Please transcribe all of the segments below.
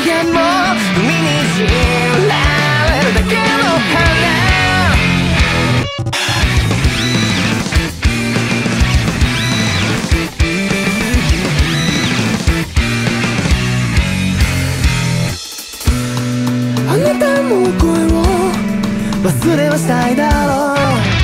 夜も海に散られるだけの花あなたの声を忘れはしたいだろう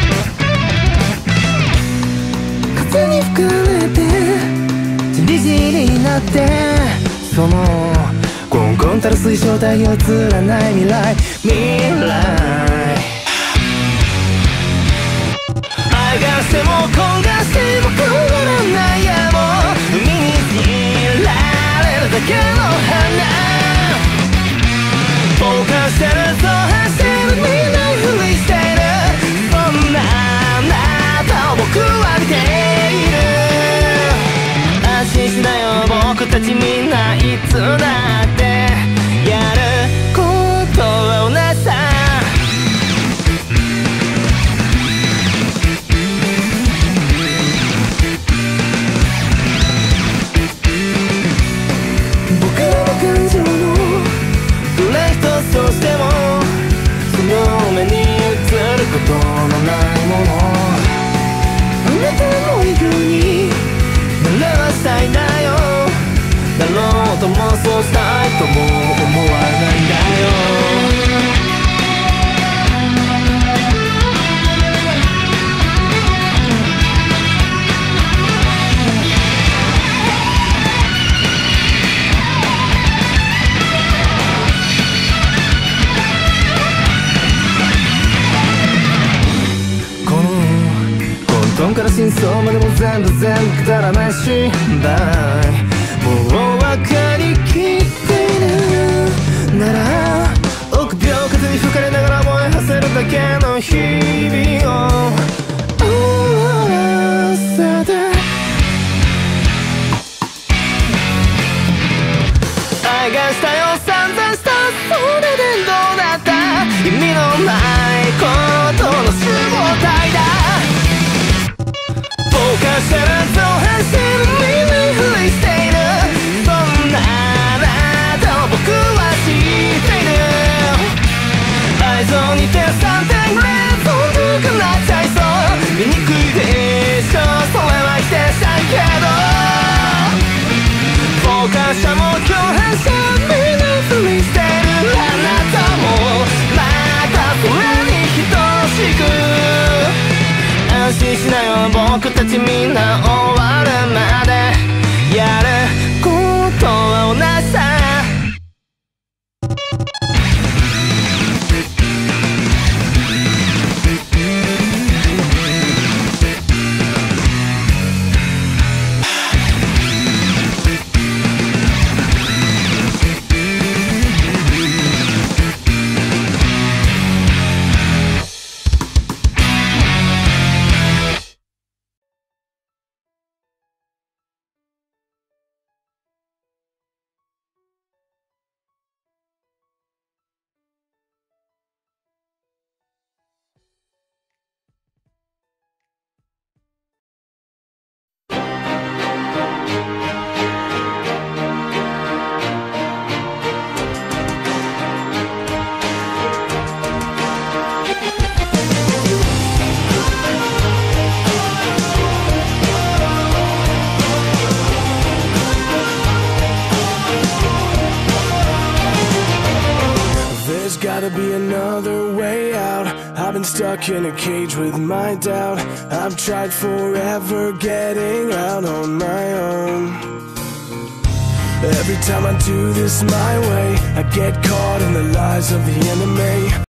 風に吹かれてじりじりになってそのコンコンたる水晶体を映らない未来愛がしても焦がしても変わらないやもう海に散られるだけの花謳歌してるそう走る見ないふりしているそんなあなたを僕は見ている安心しなよ僕たちみんないつだってやることは同じさ僕らの感情のどれ一つとしてもその目に映ることのないものあなたの笑顔に慣れはしたいんだよだろうともそうしたいとも思わないんだよ本当から真相までも全部くだらない心配もう分かりきっているなら臆病風に吹かれながら燃え馳せるだけの日々を終わらせて愛がしたよ散々したそれでどうだった意味のないことの正体だ謳歌してると走る見ないふりしているそんなあなたを僕は知っている愛情にて3点目本当くなっちゃいそう醜いでしょそれは否定したいけど謳歌者も共犯者見ないふりしているあなたもまたそれに等しく安心しなよ僕たちみんな終わるまでやることは同じさGotta be another way out. I've been stuck in a cage with my doubt. I've tried forever getting out on my own. Every time I do this my way, I get caught in the lies of the enemy.